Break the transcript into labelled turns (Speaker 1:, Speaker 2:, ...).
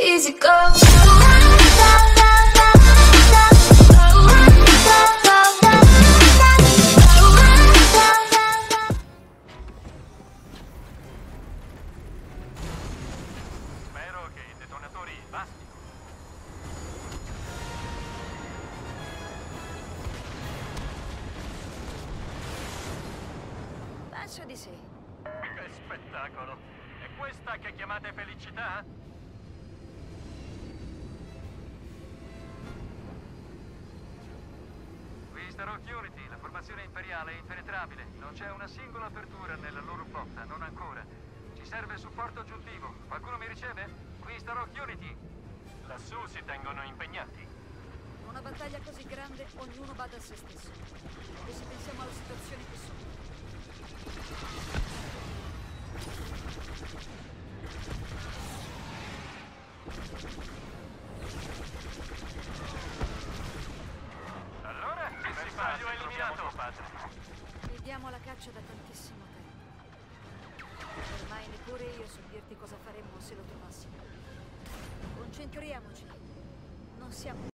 Speaker 1: easy go.
Speaker 2: Spero che i detonatori bastino.
Speaker 3: Penso di sì.
Speaker 2: Che spettacolo! È questa che chiamate felicità? Qui sta Rock Unity, la formazione imperiale è impenetrabile. Non c'è una singola apertura nella loro flotta, non ancora. Ci serve supporto aggiuntivo. Qualcuno mi riceve? Qui sta Rock Unity. Lassù si tengono impegnati.
Speaker 3: Una battaglia così grande, ognuno bada a se stesso. E se pensiamo alla situazione che sono.
Speaker 2: Allora, il bersaglio è eliminato, padre.
Speaker 3: Vediamo la caccia da tantissimo tempo. Ormai neppure io so dirti cosa faremmo se lo trovassimo. Concentriamoci. Non siamo